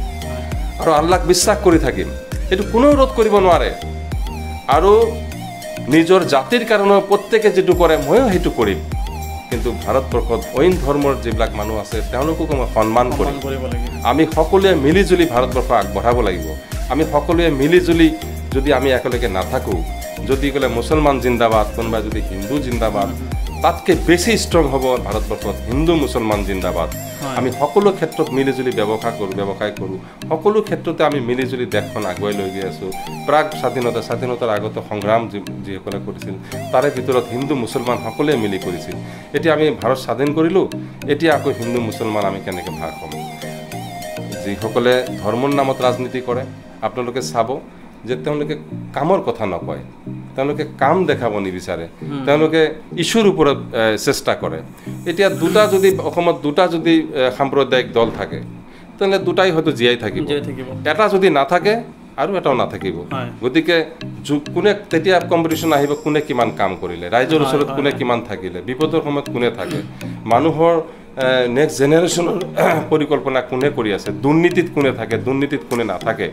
আৰু আল্লাহক বিশ্বাস কৰি থাকিম এইটো কোনেও ৰোধ কৰিব নোৱাৰে আৰু নিজৰ জাতিৰ কাৰণে প্ৰত্যেকে যিটো কৰে ময়ো সেইটো কৰিম কিন্তু ভাৰতবৰ্ষত অইন ধৰ্মৰ যিবিলাক মানুহ আছে তেওঁলোককো মই সন্মান কৰিম আমি সকলোৱে মিলিজুলি ভাৰতবৰ্ষ আগবঢ়াব লাগিব আমি সকলোৱে মিলিজুলি যদি আমি একেলগে নাথাকোঁ যদি ক'লে মুছলমান জিন্দাবাদ কোনোবাই যদি হিন্দু জিন্দাবাদ তাতকে বেছি ষ্ট্ৰং হ'ব ভাৰতবৰ্ষত হিন্দু মুছলমান জিন্দাবাদ আমি সকলো ক্ষেত্ৰত মিলিজুলি ব্যৱসায় কৰোঁ ব্যৱসায় কৰোঁ সকলো ক্ষেত্ৰতে আমি মিলিজুলি দেশখন আগুৱাই লৈ গৈ আছোঁ প্ৰাগ স্বাধীনতা স্বাধীনতাৰ আগতে সংগ্ৰাম যি যিসকলে কৰিছিল তাৰে ভিতৰত হিন্দু মুছলমান সকলোৱে মিলি কৰিছিল এতিয়া আমি ভাৰত স্বাধীন কৰিলোঁ এতিয়া আকৌ হিন্দু মুছলমান আমি কেনেকৈ ভাগ হ'ম যিসকলে ধৰ্মৰ নামত ৰাজনীতি কৰে আপোনালোকে চাব যে তেওঁলোকে কামৰ কথা নকয় তেওঁলোকে কাম দেখাব নিবিচাৰে তেওঁলোকে ইছ্যুৰ ওপৰত চেষ্টা কৰে এতিয়া দুটা যদি অসমত দুটা যদি সাম্প্ৰদায়িক দল থাকে তেনেহ'লে দুটাই হয়তো জীয়াই থাকিব এটা যদি নাথাকে আৰু এটাও নাথাকিব গতিকে কোনে তেতিয়া কম্পিটিশ্যন আহিব কোনে কিমান কাম কৰিলে ৰাইজৰ ওচৰত কোনে কিমান থাকিলে বিপদৰ সময়ত কোনে থাকে মানুহৰ নেক্সট জেনেৰেশ্যনৰ পৰিকল্পনা কোনে কৰি আছে দুৰ্নীতিত কোনে থাকে দুৰ্নীতিত কোনে নাথাকে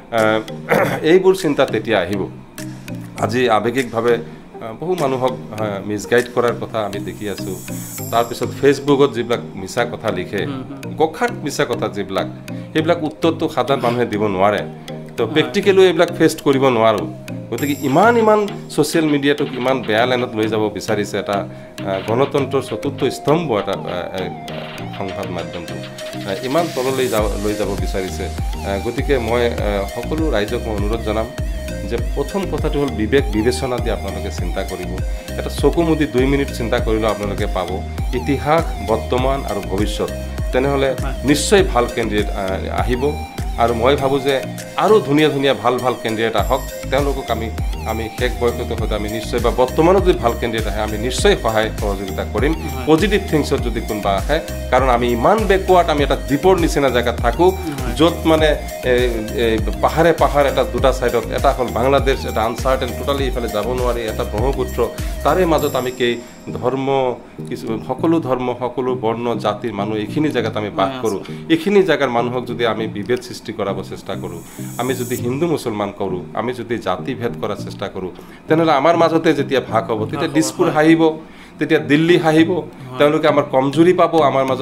এইবোৰ চিন্তা তেতিয়া আহিব আজি আৱেগিকভাৱে বহু মানুহক মিছগাইড কৰাৰ কথা আমি দেখি আছোঁ তাৰপিছত ফেচবুকত যিবিলাক মিছা কথা লিখে গখাত মিছা কথা যিবিলাক সেইবিলাক উত্তৰটো সাধাৰণ মানুহে দিব নোৱাৰে তো প্ৰেক্টিকেলিও এইবিলাক ফেচ কৰিব নোৱাৰোঁ গতিকে ইমান ইমান ছ'চিয়েল মিডিয়াটোক ইমান বেয়া লাইনত লৈ যাব বিচাৰিছে এটা গণতন্ত্ৰৰ চতুৰ্থ স্তম্ভ এটা সংবাদ মাধ্যমটো ইমান তললৈ যাব লৈ যাব বিচাৰিছে গতিকে মই সকলো ৰাইজক মই অনুৰোধ জনাম যে প্ৰথম কথাটো হ'ল বিবেক বিবেচনা দি আপোনালোকে চিন্তা কৰিব এটা চকু মুদি দুই মিনিট চিন্তা কৰিলেও আপোনালোকে পাব ইতিহাস বৰ্তমান আৰু ভৱিষ্যত তেনেহ'লে নিশ্চয় ভাল কেণ্ডিডেট আহিব আৰু মই ভাবোঁ যে আৰু ধুনীয়া ধুনীয়া ভাল ভাল কেণ্ডিডেট আহক তেওঁলোকক আমি আমি শেষ বয়সত হয়তো আমি নিশ্চয় বা বৰ্তমানত যদি ভাল কেণ্ডিডেট আহে আমি নিশ্চয় সহায় সহযোগিতা কৰিম পজিটিভ থিংছত যদি কোনোবা আহে কাৰণ আমি ইমান বেকৱাৰ্ড আমি এটা দ্বীপৰ নিচিনা জেগাত থাকোঁ য'ত মানে পাহাৰে পাহাৰ এটা দুটা ছাইডত এটা হ'ল বাংলাদেশ এটা আনচাৰ্টেন টোটালি ইফালে যাব নোৱাৰি এটা ব্ৰহ্মপুত্ৰ তাৰে মাজত আমি কেই ধৰ্ম কিছু সকলো ধৰ্ম সকলো বৰ্ণ জাতিৰ মানুহ এইখিনি জেগাত আমি বাস কৰোঁ এইখিনি জেগাৰ মানুহক যদি আমি বিভেদ সৃষ্টি কৰাব চেষ্টা কৰোঁ আমি যদি হিন্দু মুছলমান কৰোঁ আমি যদি জাতি ভেদ কৰাৰ চেষ্টা কৰোঁ তেনেহ'লে আমাৰ মাজতে যেতিয়া ভাগ হ'ব তেতিয়া দিছপুৰ হাঁহিব তেতিয়া দিল্লী হাঁহিব তেওঁলোকে আমাৰ কমজুৰি পাব আমাৰ মাজত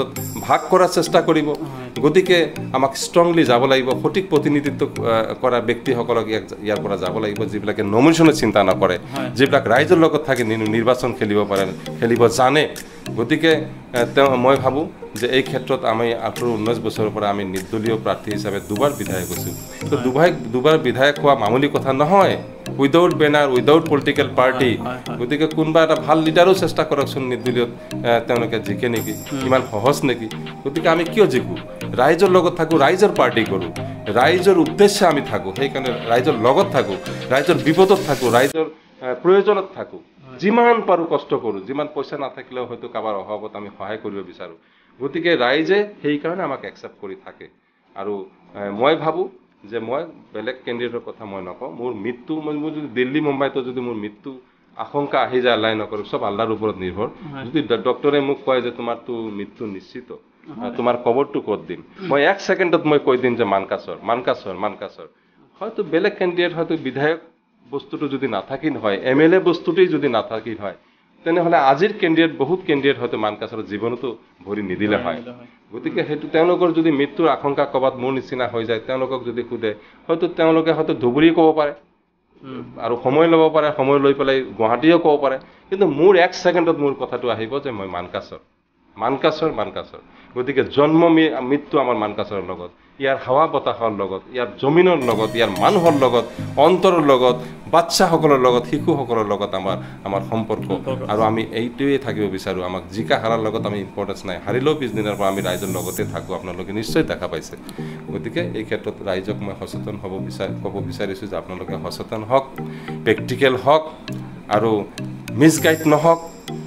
ভাগ কৰাৰ চেষ্টা কৰিব গতিকে আমাক ষ্ট্ৰংলি যাব লাগিব সঠিক প্ৰতিনিধিত্ব কৰা ব্যক্তিসকলক ইয়াৰ পৰা যাব লাগিব যিবিলাকে নমিনেশ্যনৰ চিন্তা নকৰে যিবিলাক ৰাইজৰ লগত থাকি নিৰ্বাচন খেলিব পাৰে খেলিব জানে গতিকে মই ভাবোঁ যে এই ক্ষেত্ৰত আমি আঠৰ ঊনৈছ বছৰৰ পৰা আমি নিৰ্দলীয় প্ৰাৰ্থী হিচাপে দুবাৰ বিধায়ক হৈছোঁ তো দুবাৰ দুবাৰ বিধায়ক হোৱা মামুলি কথা নহয় without banner without political party গতিকে কোনোবা এটা ভাল লিডাৰো চেষ্টা কৰকচোন নিৰ্দলীয়ত তেওঁলোকে জিকে নেকি কিমান সহজ নেকি গতিকে আমি কিয় জিকোঁ ৰাইজৰ লগত থাকোঁ ৰাইজৰ পাৰ্টি কৰোঁ ৰাইজৰ উদ্দেশ্যে আমি থাকোঁ সেইকাৰণে ৰাইজৰ লগত থাকোঁ ৰাইজৰ বিপদত থাকোঁ ৰাইজৰ প্ৰয়োজনত থাকোঁ যিমান পাৰোঁ কষ্ট কৰোঁ যিমান পইচা নাথাকিলেও হয়তো কাৰোবাৰ অভাৱত আমি সহায় কৰিব বিচাৰোঁ গতিকে ৰাইজে সেইকাৰণে আমাক একচেপ্ট কৰি থাকে আৰু মই ভাবোঁ যে মই বেলেগ কেণ্ডিডেটৰ কথা মই নকওঁ মোৰ মৃত্যু মই যদি দিল্লী মুম্বাইতো যদি মোৰ মৃত্যু আশংকা আহি যায় আল্লাই নকৰোঁ চব আল্লাহৰ ওপৰত নিৰ্ভৰ যদি ডক্টৰে মোক কয় যে তোমাৰতো মৃত্যু নিশ্চিত তোমাৰ কবৰটো ক'ত দিম মই এক ছেকেণ্ডত মই কৈ দিম যে মানকাছৰ মানকাছৰ মানকাছৰ হয়তো বেলেগ কেণ্ডিডেট হয়তো বিধায়ক বস্তুটো যদি নাথাকিল হয় এম এল এ বস্তুটোই যদি নাথাকিল হয় তেনেহ'লে আজিৰ কেণ্ডিডেট বহুত কেণ্ডিডেট হয়তো মানকাছৰ জীৱনতো ভৰি নিদিলে হয় গতিকে সেইটো তেওঁলোকৰ যদি মৃত্যুৰ আশংকা ক'ৰবাত মোৰ নিচিনা হৈ যায় তেওঁলোকক যদি সোধে হয়তো তেওঁলোকে হয়তো ধুবুৰী ক'ব পাৰে আৰু সময় ল'ব পাৰে সময় লৈ পেলাই গুৱাহাটীও ক'ব পাৰে কিন্তু মোৰ এক ছেকেণ্ডত মোৰ কথাটো আহিব যে মই মানকাছৰ মানকাছৰ মানকাছৰ গতিকে জন্ম মৃত্যু আমাৰ মানকাছৰ লগত ইয়াৰ হাৱা বতাহৰ লগত ইয়াৰ জমিনৰ লগত ইয়াৰ মানুহৰ লগত অন্তৰৰ লগত বাচ্চাসকলৰ লগত শিশুসকলৰ লগত আমাৰ আমাৰ সম্পৰ্ক আৰু আমি এইটোৱে থাকিব বিচাৰোঁ আমাক জিকা হাৰাৰ লগত আমি ইম্পৰ্টেঞ্চ নাই হাৰিলেও পিছদিনাৰ পৰা আমি ৰাইজৰ লগতে থাকোঁ আপোনালোকে নিশ্চয় দেখা পাইছে গতিকে এই ক্ষেত্ৰত ৰাইজক মই সচেতন হ'ব বিচাৰ ক'ব বিচাৰিছোঁ যে আপোনালোকে সচেতন হওক প্ৰেক্টিকেল হওক আৰু মিছগাইড নহওক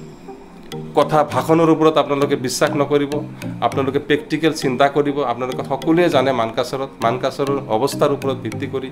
কথা ভাষণৰ ওপৰত আপোনালোকে বিশ্বাস নকৰিব আপোনালোকে প্ৰেক্টিকেল চিন্তা কৰিব আপোনালোকে সকলোৱে জানে মানকাছৰত মানকাছৰৰ অৱস্থাৰ ওপৰত ভিত্তি কৰি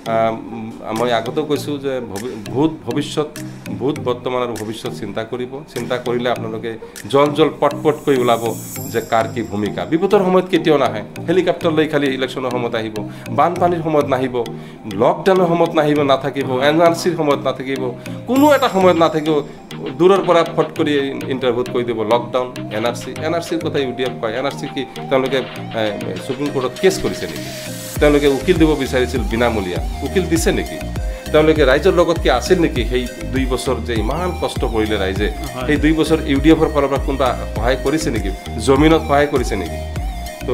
মই আগতেও কৈছোঁ যে ভূত ভৱিষ্যত ভূত বৰ্তমান আৰু ভৱিষ্যত চিন্তা কৰিব চিন্তা কৰিলে আপোনালোকে জল জল পটপটকৈ ওলাব যে কাৰ কি ভূমিকা বিপদৰ সময়ত কেতিয়াও নাহে হেলিকপ্টাৰ লৈ খালি ইলেকশ্যনৰ সময়ত আহিব বানপানীৰ সময়ত নাহিব লকডাউনৰ সময়ত নাহিব নাথাকিব এন আৰ চিৰ সময়ত নাথাকিব কোনো এটা সময়ত নাথাকিব দূৰৰ পৰা ফট কৰি ইণ্টাৰভিউত কৈ দিব lockdown N R C N R চিৰ কথা ইউ ডি এফ কয় এন আৰ চি কি তেওঁলোকে সুপ্ৰিম কোৰ্টত কেছ কৰিছে নেকি তেওঁলোকে উকিল দিব বিচাৰিছিল বিনামূলীয়া উকিল দিছে নেকি তেওঁলোকে ৰাইজৰ লগত কি আছিল নেকি সেই দুই বছৰ যে ইমান কষ্ট কৰিলে ৰাইজে সেই দুই বছৰ ইউ ডি এফৰ ফালৰ পৰা কোনোবা সহায় কৰিছে নেকি জমিনত সহায় কৰিছে নেকি তো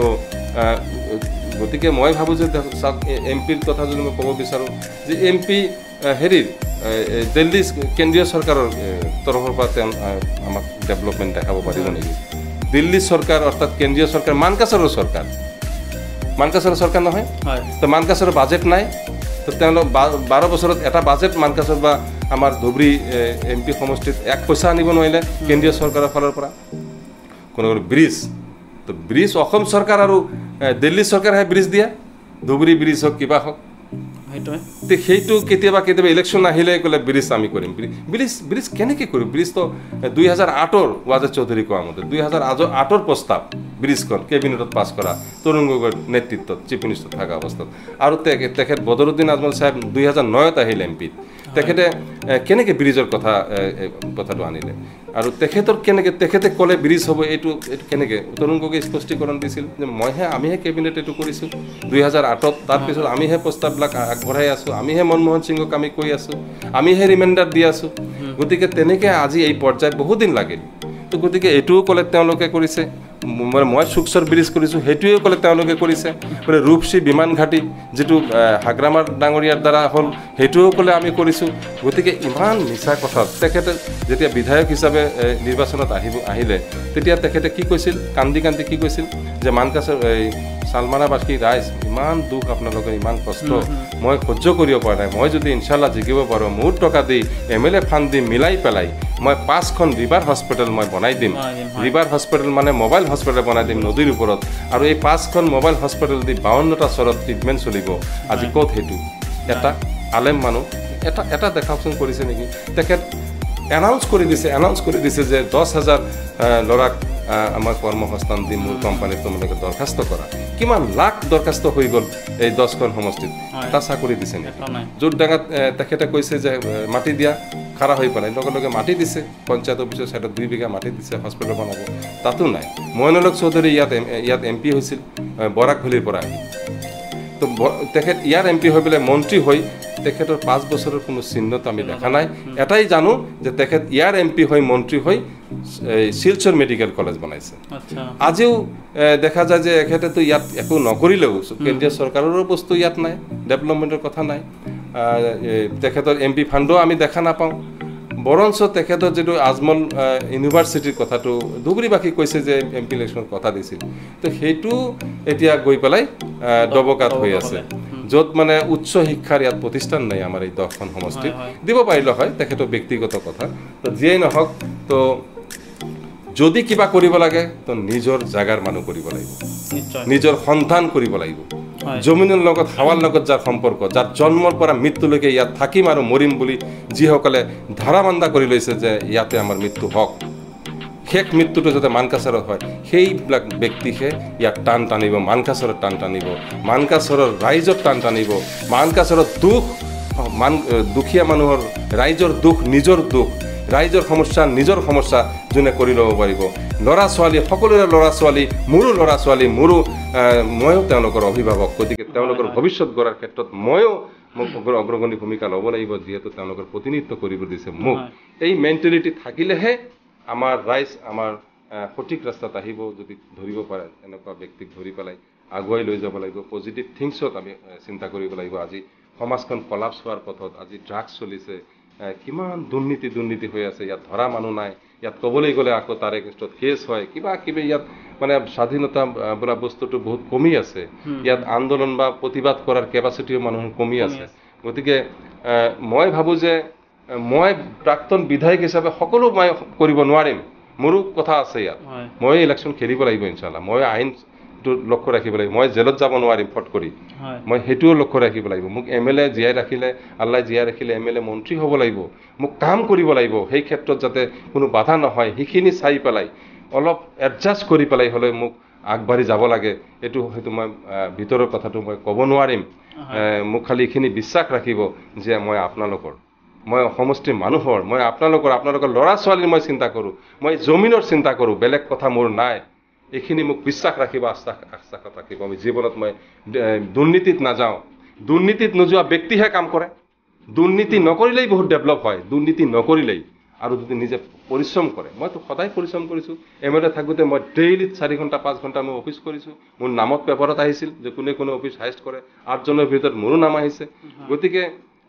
গতিকে মই ভাবোঁ যে এম পিৰ কথা যদি মই ক'ব বিচাৰোঁ যে এম পি হেৰিৰ দিল্লী কেন্দ্ৰীয় চৰকাৰৰ তৰফৰ পৰা তেওঁ আমাক ডেভেলপমেণ্ট দেখাব পাৰিব নেকি দিল্লী চৰকাৰ অৰ্থাৎ কেন্দ্ৰীয় চৰকাৰ মানকাছৰৰ চৰকাৰ মানকাছৰৰ চৰকাৰ নহয় তো মানকাছৰৰ বাজেট নাই তো তেওঁলোক বাৰ বছৰত এটা বাজেট মানকাছৰ বা আমাৰ ধুবুৰী এম পি সমষ্টিত এক পইচা আনিব নোৱাৰিলে কেন্দ্ৰীয় চৰকাৰৰ ফালৰ পৰা কোনো কোনো ব্ৰিজ তো ব্ৰিজ অসম চৰকাৰ আৰু দিল্লী চৰকাৰেহে ব্ৰিজ দিয়া ধুবুৰী ব্ৰিজ হওক কিবা হওক সেইটো কেতিয়াবা কেতিয়াবা ইলেকশ্যন আহিলে ক'লে ব্ৰিজ আমি কৰিম ব্ৰিজ ব্ৰিজ কেনেকৈ কৰিম ব্ৰিজটো দুই হাজাৰ আঠৰ ৱাজেদ চৌধুৰী কোৱা মতে দুই হাজাৰ আঠৰ প্ৰস্তাৱ ব্ৰিজখন কেবিনেটত পাছ কৰা তৰুণ গগৈৰ নেতৃত্বত চিফ মিনিষ্টাৰ থকা অৱস্থাত আৰু তেখেত বদৰুদ্দিন আজমল চাহেব দুই হাজাৰ নয়ত আহিল এম পিত তেখেতে কেনেকৈ ব্ৰিজৰ কথা কথাটো আনিলে আৰু তেখেতৰ কেনেকৈ তেখেতে ক'লে ব্ৰিজ হ'ব এইটো এইটো কেনেকৈ তৰুণ গগৈ স্পষ্টীকৰণ দিছিল যে মইহে আমিহে কেবিনেট এইটো কৰিছোঁ দুই হাজাৰ আঠত তাৰপিছত আমিহে প্ৰস্তাৱবিলাক আগবঢ়াই আছোঁ আমিহে মনমোহন সিঙক আমি কৈ আছোঁ আমিহে ৰিমাইণ্ডাৰ দি আছোঁ গতিকে তেনেকৈ আজি এই পৰ্যায়ত বহুত দিন লাগিল তো গতিকে এইটোও ক'লে তেওঁলোকে কৰিছে মানে মই চুকচৰ ব্ৰিজ কৰিছোঁ সেইটোৱেও ক'লে তেওঁলোকে কৰিছে মানে ৰূপসী বিমান ঘাটি যিটো হাগ্ৰামাৰ ডাঙৰীয়াৰ দ্বাৰা হ'ল সেইটোও ক'লে আমি কৰিছোঁ গতিকে ইমান মিছা কথা তেখেতে যেতিয়া বিধায়ক হিচাপে নিৰ্বাচনত আহিব আহিলে তেতিয়া তেখেতে কি কৈছিল কান্দি কান্দি কি কৈছিল যে মানকাছৰ এই চালমানাবাসী ৰাইজ ইমান দুখ আপোনালোকৰ ইমান কষ্ট মই সহ্য কৰিব পৰা নাই মই যদি ইনশাল্লাহ জিকিব পাৰোঁ মোৰ টকা দি এম এল এ ফাণ্ড দি মিলাই পেলাই মই পাঁচখন ৰিভাৰ হস্পিটেল মই বনাই দিম ৰিভাৰ হস্পিটেল মানে মোবাইল হস্পিটেল বনাই দিম নদীৰ ওপৰত আৰু এই পাঁচখন মোবাইল হস্পিটেল দি বাৱন্নটা চৰত ট্ৰিটমেণ্ট চলিব আজি ক'ত সেইটো এটা আলেম মানুহ এটা এটা দেখাওকচোন কৰিছে নেকি তেখেত এনাউন্স কৰি দিছে এনাউন্স কৰি দিছে যে দহ হাজাৰ ল'ৰাক আমাৰ কৰ্মসংস্থান দি মোৰ কোম্পানীত তোমালোকে দৰখাস্ত কৰা কিমান লাখ দৰখাস্ত হৈ গ'ল এই দহখন সমষ্টিত এটা চাকৰি দিছে নেকি য'ত ডাঙাত তেখেতে কৈছে যে মাটি দিয়া খাৰা হৈ পেলাই লগে লগে মাটি দিছে পঞ্চায়ত অফিচৰ ছাইডত দুই বিঘা মাটি দিছে হস্পিটেল বনাব তাতো নাই মইনুল চৌধুৰী ইয়াত ইয়াত এম পি হৈছিল বৰাক ভেলীৰ পৰা আহি তো তেখেত ইয়াৰ এম পি হৈ পেলাই মন্ত্ৰী হৈ তেখেতৰ পাঁচ বছৰৰ কোনো চিহ্নটো আমি দেখা নাই এটাই জানো যে তেখেত ইয়াৰ এম পি হৈ মন্ত্ৰী হৈ শিলচৰ মেডিকেল কলেজ বনাইছে আজিও দেখা যায় যে এখেতেতো ইয়াত একো নকৰিলেও কেন্দ্ৰীয় চৰকাৰৰো বস্তু ইয়াত নাই ডেভেলপমেণ্টৰ কথা নাই তেখেতৰ এম পি ফাণ্ডো আমি দেখা নাপাওঁ বৰঞ্চ তেখেতৰ যিটো আজমল ইউনিভাৰ্চিটিৰ কথাটো দুগুৰিবাসী কৈছে যে এম পি ইলেকশ্যনৰ কথা দিছিল তো সেইটো এতিয়া গৈ পেলাই ডবকাত হৈ আছে য'ত মানে উচ্চ শিক্ষাৰ ইয়াত প্ৰতিষ্ঠান নাই আমাৰ এই দহখন সমষ্টিত দিব পাৰিলে হয় তেখেতৰ ব্যক্তিগত কথা তো যিয়েই নহওক তো যদি কিবা কৰিব লাগে তো নিজৰ জাগাৰ মানুহ কৰিব লাগিব নিজৰ সন্ধান কৰিব লাগিব জমিনৰ লগত হাৱাৰ লগত যাৰ সম্পৰ্ক যাৰ জন্মৰ পৰা মৃত্যুলৈকে ইয়াত থাকিম আৰু মৰিম বুলি যিসকলে ধাৰাবান্ধা কৰি লৈছে যে ইয়াতে আমাৰ মৃত্যু হওক শেষ মৃত্যুটো যাতে মানকাছাৰত হয় সেইবিলাক ব্যক্তিহে ইয়াত টান টানিব মানকাছাৰত টান টানিব মানকাছাৰৰ ৰাইজক টান টানিব মানকাছাৰত দুখ মান দুখীয়া মানুহৰ ৰাইজৰ দুখ নিজৰ দুখ ৰাইজৰ সমস্যা নিজৰ সমস্যা যোনে কৰি ল'ব পাৰিব ল'ৰা ছোৱালী সকলোৰে ল'ৰা ছোৱালী মোৰো ল'ৰা ছোৱালী মোৰো ময়ো তেওঁলোকৰ অভিভাৱক গতিকে তেওঁলোকৰ ভৱিষ্যত গঢ়াৰ ক্ষেত্ৰত ময়ো মোক অগ্ৰগণী ভূমিকা ল'ব লাগিব যিহেতু তেওঁলোকৰ প্ৰতিনিধিত্ব কৰিব দিছে মোক এই মেণ্টেলিটি থাকিলেহে আমাৰ ৰাইজ আমাৰ সঠিক ৰাস্তাত আহিব যদি ধৰিব পাৰে এনেকুৱা ব্যক্তিক ধৰি পেলাই আগুৱাই লৈ যাব লাগিব পজিটিভ থিংছত আমি চিন্তা কৰিব লাগিব আজি সমাজখন কলাপছ হোৱাৰ পথত আজি ড্ৰাগছ চলিছে কিমান দুৰ্নীতি দুৰ্নীতি হৈ আছে ইয়াত ধৰা মানুহ নাই ইয়াত ক'বলৈ গ'লে আকৌ তাৰে ক্ষেত্ৰত কেছ হয় কিবা কিবি ইয়াত মানে স্বাধীনতা বোলা বস্তুটো বহুত কমি আছে ইয়াত আন্দোলন বা প্ৰতিবাদ কৰাৰ কেপাচিটিও মানুহৰ কমি আছে গতিকে মই ভাবোঁ যে মই প্ৰাক্তন বিধায়ক হিচাপে সকলো মই কৰিব নোৱাৰিম মোৰো কথা আছে ইয়াত মই ইলেকশ্যন খেলিব লাগিব ইনশাআল্লাহ মই আইনটো লক্ষ্য ৰাখিব লাগিব মই জেলত যাব নোৱাৰিম ফট কৰি মই সেইটোও লক্ষ্য ৰাখিব লাগিব মোক এম এল এ জীয়াই ৰাখিলে আল্লাহ জীয়াই ৰাখিলে এম এল এ মন্ত্ৰী হ'ব লাগিব মোক কাম কৰিব লাগিব সেই ক্ষেত্ৰত যাতে কোনো বাধা নহয় সেইখিনি চাই পেলাই অলপ এডজাষ্ট কৰি পেলাই হ'লে মোক আগবাঢ়ি যাব লাগে এইটো হয়তো মই ভিতৰৰ কথাটো মই ক'ব নোৱাৰিম মোক খালি এইখিনি বিশ্বাস ৰাখিব যে মই আপোনালোকৰ মই সমষ্টিৰ মানুহৰ মই আপোনালোকৰ আপোনালোকৰ ল'ৰা ছোৱালীৰ মই চিন্তা কৰোঁ মই জমিনৰ চিন্তা কৰোঁ বেলেগ কথা মোৰ নাই এইখিনি মোক বিশ্বাস ৰাখিব আস্থা আস্থা ৰাখিব আমি জীৱনত মই দুৰ্নীতিত নাযাওঁ দুৰ্নীতিত নোযোৱা ব্যক্তিহে কাম কৰে দুৰ্নীতি নকৰিলেই বহুত ডেভেলপ হয় দুৰ্নীতি নকৰিলেই আৰু যদি নিজে পৰিশ্ৰম কৰে মইতো সদায় পৰিশ্ৰম কৰিছোঁ এম এল এ থাকোঁতে মই ডেইলিত চাৰি ঘণ্টা পাঁচ ঘণ্টা মই অফিচ কৰিছোঁ মোৰ নামত পেপাৰত আহিছিল যে কোনে কোনে অফিচ হাইষ্ট কৰে আঠজনৰ ভিতৰত মোৰো নাম আহিছে গতিকে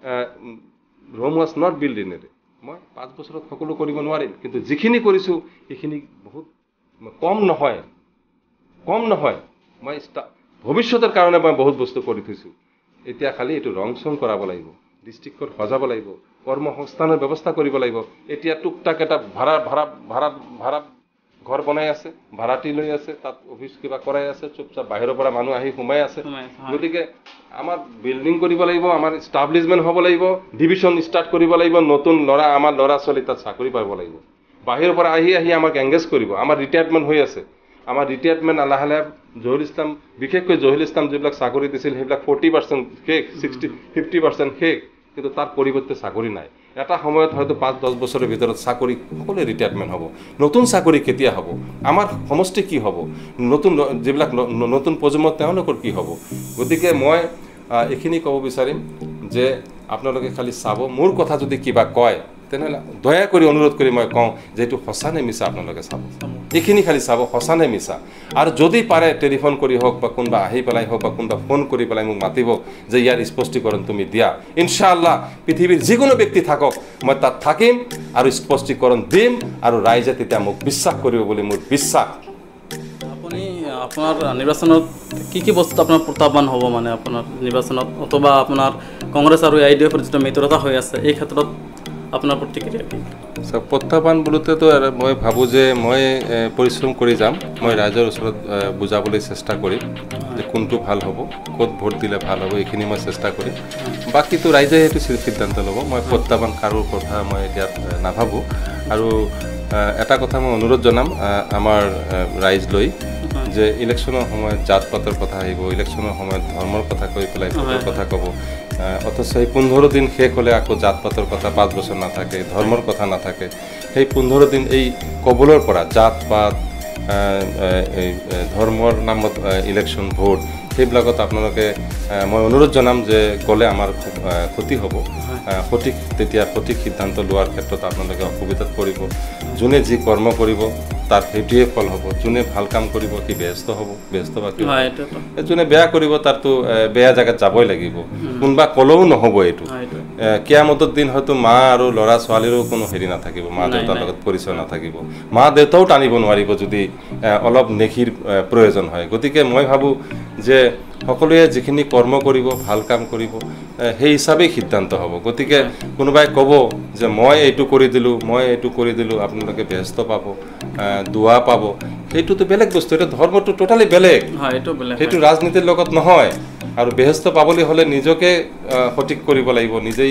Rome was not built in it. মই পাঁচ বছৰত সকলো কৰিব নোৱাৰিম কিন্তু যিখিনি কৰিছোঁ সেইখিনি বহুত কম নহয় কম নহয় মই ভৱিষ্যতৰ কাৰণে মই বহুত বস্তু কৰি থৈছোঁ এতিয়া খালি এইটো ৰং চং কৰাব লাগিব ডিষ্ট্ৰিক্টত সজাব লাগিব কৰ্মসংস্থানৰ ব্যৱস্থা কৰিব লাগিব এতিয়া টুকটাক এটা ভাড়া ভাড়া ভাড়া ভাড়া ঘৰ বনাই আছে ভাড়াটি লৈ আছে তাত অফিচ কিবা কৰাই আছে চুপচাপ বাহিৰৰ পৰা মানুহ আহি সোমাই আছে গতিকে আমাৰ বিল্ডিং কৰিব লাগিব আমাৰ ইষ্টাব্লিছমেণ্ট হ'ব লাগিব ডিভিশ্যন ষ্টাৰ্ট কৰিব লাগিব নতুন ল'ৰা আমাৰ ল'ৰা ছোৱালী তাত চাকৰি পাব লাগিব বাহিৰৰ পৰা আহি আহি আমাক এংগেজ কৰিব আমাৰ ৰিটায়াৰমেণ্ট হৈ আছে আমাৰ ৰিটায়াৰমেণ্ট লাহে লাহে জহিৰ ইছলাম বিশেষকৈ জহিৰ ইছলাম যিবিলাক চাকৰি দিছিল সেইবিলাক ফৰ্টি পাৰ্চেণ্ট শেষ ছিক্সটি ফিফটি পাৰ্চেণ্ট শেষ কিন্তু তাৰ পৰিৱৰ্তে চাকৰি নাই এটা সময়ত হয়তো পাঁচ দহ বছৰৰ ভিতৰত চাকৰি সকলোৱে ৰিটায়াৰমেণ্ট হ'ব নতুন চাকৰি কেতিয়া হ'ব আমাৰ সমষ্টি কি হ'ব নতুন যিবিলাক নতুন প্ৰজন্ম তেওঁলোকৰ কি হ'ব গতিকে মই এইখিনি ক'ব বিচাৰিম যে আপোনালোকে খালি চাব মোৰ কথা যদি কিবা কয় তেনেহ'লে দয়া কৰি অনুৰোধ কৰি মই কওঁ যে এইটো সঁচা নে মিছা আপোনালোকে চাব এইখিনি খালি চাব সঁচা নে মিছা আৰু যদি পাৰে টেলিফোন কৰি হওক বা কোনোবা আহি পেলাই হওক বা কোনোবা ফোন কৰি পেলাই মোক মাতিব যে ইয়াৰ স্পষ্টীকৰণ তুমি দিয়া ইনশাআল্লাহ পৃথিৱীৰ যিকোনো ব্যক্তি থাকক মই তাত থাকিম আৰু স্পষ্টীকৰণ দিম আৰু ৰাইজে তেতিয়া মোক বিশ্বাস কৰিব বুলি মোৰ বিশ্বাস আপুনি আপোনাৰ নিৰ্বাচনত কি কি বস্তু আপোনাৰ প্ৰত্যাহ্বান হ'ব মানে আপোনাৰ নিৰ্বাচনত অথবা আপোনাৰ কংগ্ৰেছ আৰু আই ডি এফৰ যিটো মিত্ৰতা হৈ আছে এই ক্ষেত্ৰত আপোনাৰ প্ৰতিক্ৰিয়া কি প্ৰত্যাহ্বান বোলোতেতো মই ভাবোঁ যে মই পৰিশ্ৰম কৰি যাম মই ৰাইজৰ ওচৰত বুজাবলৈ চেষ্টা কৰিম যে কোনটো ভাল হ'ব ক'ত ভোট দিলে ভাল হ'ব এইখিনি মই চেষ্টা কৰিম বাকীতো ৰাইজে সেইটো সিদ্ধান্ত ল'ব মই প্ৰত্যাহ্বান কাৰোৰ কথা মই এতিয়া নাভাবোঁ আৰু এটা কথা মই অনুৰোধ জনাম আমাৰ ৰাইজ লৈ যে ইলেকশ্যনৰ সময়ত জাত পাতৰ কথা আহিব, ইলেকশ্যনৰ সময়ত ধৰ্মৰ কথা কৈ পেলাই ভোটৰ কথা ক'ব, অথচ সেই পোন্ধৰ দিন শেষ হ'লে আকৌ জাত পাতৰ কথা পাঁচ বছৰ নাথাকে, ধৰ্মৰ কথা নাথাকে। সেই পোন্ধৰ দিন এই কবলৰ পৰা জাত পাত ধৰ্মৰ নামত ইলেকশ্যন ভোট সেইবিলাকত আপোনালোকে মই অনুৰোধ জনাম যে গ'লে আমাৰ খুব ক্ষতি হ'ব। সঠিক তেতিয়া সঠিক সিদ্ধান্ত লোৱাৰ ক্ষেত্ৰত আপোনালোকে অসুবিধাত পৰিব। যোনে যি কৰ্ম কৰিব তাৰ সেইটোৱে ফল হ'ব, যোনে ভাল কাম কৰিব সি ব্যস্ত হ'ব, ব্যস্ত বা যোনে বেয়া কৰিব তাৰতো বেয়া জেগাত যাবই লাগিব, কোনোবা ক'লেও নহ'ব। এইটো কিয়ামতৰ দিন হয়তো মা আৰু ল'ৰা ছোৱালীৰো কোনো হেৰি নাথাকিব, মা দেউতাৰ লগত পৰিচয় নাথাকিব, মা দেউতাও টানিব নোৱাৰিব যদি অলপ নেকিৰ প্ৰয়োজন হয়। গতিকে মই ভাবোঁ যে সকলোৱে যিখিনি কৰ্ম কৰিব, ভাল কাম কৰিব, সেই হিচাপেই সিদ্ধান্ত হ'ব। গতিকে কোনোবাই ক'ব যে মই এইটো কৰি দিলোঁ, মই এইটো কৰি দিলোঁ, আপোনালোকে ব্যস্ত পাব, দুৱা পাব, সেইটোতো বেলেগ বস্তু। এইটো ধৰ্মটো টোটালি বেলেগ, সেইটো ৰাজনীতিৰ লগত নহয়। আৰু বেহেস্ত পাবলৈ হ'লে নিজকে সঠিক কৰিব লাগিব, নিজেই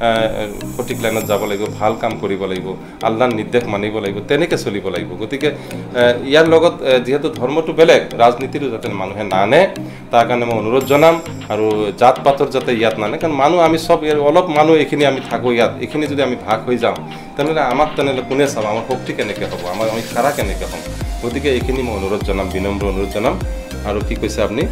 সঠিক লাইনত যাব লাগিব, ভাল কাম কৰিব লাগিব, আল্লাহৰ নিৰ্দেশ মানিব লাগিব, তেনেকৈ চলিব লাগিব। গতিকে ইয়াৰ লগত যিহেতু ধৰ্মটো বেলেগ, ৰাজনীতিৰো যাতে মানুহে নানে তাৰ কাৰণে মই অনুৰোধ জনাম। আৰু জাত পাতৰ যাতে ইয়াত নানে, কাৰণ মানুহ আমি চব অলপ মানুহ এইখিনি আমি থাকোঁ ইয়াত, এইখিনি যদি আমি ভাগ হৈ যাওঁ তেনেহ'লে আমাক তেনেহ'লে কোনে চাব, আমাৰ শক্তি কেনেকৈ হ'ব, আমাৰ আমি খাৰা কেনেকৈ হ'ম। গতিকে এইখিনি মই অনুৰোধ জনাম, বিনম্ৰ অনুৰোধ জনাম। আৰু কি কৈছে আপুনি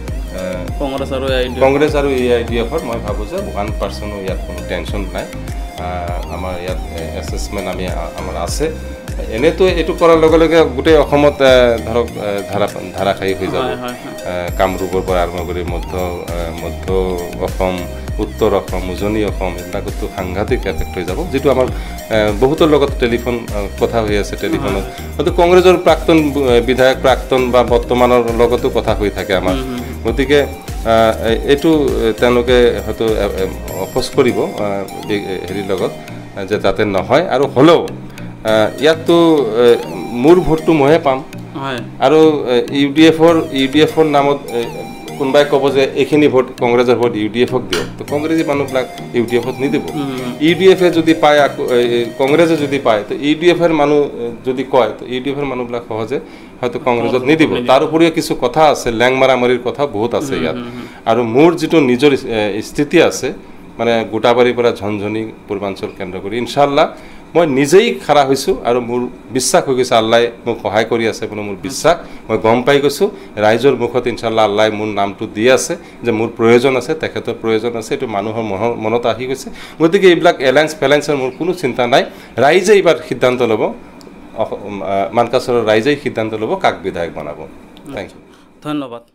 কংগ্ৰেছ আৰু কংগ্ৰেছ আৰু এ আই ডি এফৰ মই ভাবোঁ যে ওৱান পাৰ্চেণ্টো ইয়াত কোনো টেনশ্যন নাই। আমাৰ ইয়াত এছেছমেণ্ট আমি আমাৰ আছে। এনেতো এইটো কৰাৰ লগে লগে গোটেই অসমত ধৰক ধাৰা ধাৰাসায়িক হৈ যাব। কামৰূপৰ পৰা আৰম্ভ কৰি মধ্য মধ্য অসম, উত্তৰ অসম, উজনি অসম এইবিলাকতো সাংঘাতিক এফেক্ট হৈ যাব, যিটো আমাৰ বহুতৰ লগত টেলিফোন কথা হৈ আছে। টেলিফোনত হয়তো কংগ্ৰেছৰ প্ৰাক্তন বিধায়ক, প্ৰাক্তন বা বৰ্তমানৰ লগতো কথা হৈ থাকে আমাৰ। গতিকে এইটো তেওঁলোকে হয়তো অপোজ কৰিব হেৰিৰ লগত যে যাতে নহয়। আৰু হ'লেও ইয়াততো মোৰ ভোটটো ময়ে পাম। আৰু ইউ ডি এফৰ ইউ ডি এফৰ নামত কোনোবাই ক'ব যে এইখিনি ভোট কংগ্ৰেছৰ ভোট ইউ ডি এফক দিয়ক, তো কংগ্ৰেছী মানুহবিলাক ইউ ডি এফত নিদিব। ইউ ডি এফে যদি পায়, আকৌ কংগ্ৰেছে যদি পায়, তো ইউ ডি এফৰ মানুহ যদি কয়, তো ইউ ডি এফৰ মানুহবিলাক সহজে হয়তো কংগ্ৰেছত নিদিব। তাৰ উপৰিও কিছু কথা আছে, লেং মাৰামাৰিৰ কথা বহুত আছে ইয়াত। আৰু মোৰ যিটো নিজৰ স্থিতি আছে, মানে গোটাবাৰীৰ পৰা ঝনঝনি পূৰ্বাঞ্চল কেন্দ্ৰ কৰি ইনশাল্লাহ মই নিজেই খাৰা হৈছোঁ। আৰু মোৰ বিশ্বাস হৈ গৈছে আল্লাই মোক সহায় কৰি আছে বুলি মোৰ বিশ্বাস। মই গম পাই গৈছোঁ ৰাইজৰ মুখত ইনশাল্লাহ আল্লাই মোৰ নামটো দি আছে যে মোৰ প্ৰয়োজন আছে, তেখেতৰ প্ৰয়োজন আছে, এইটো মানুহৰ মনৰ মনত আহি গৈছে। গতিকে এইবিলাক এলায়েন্স ফেলায়েন্সৰ মোৰ কোনো চিন্তা নাই। ৰাইজে এইবাৰ সিদ্ধান্ত ল'ব, মানকাছৰৰ ৰাইজেই সিদ্ধান্ত ল'ব কাক বিধায়ক বনাব। থেংক ইউ, ধন্যবাদ।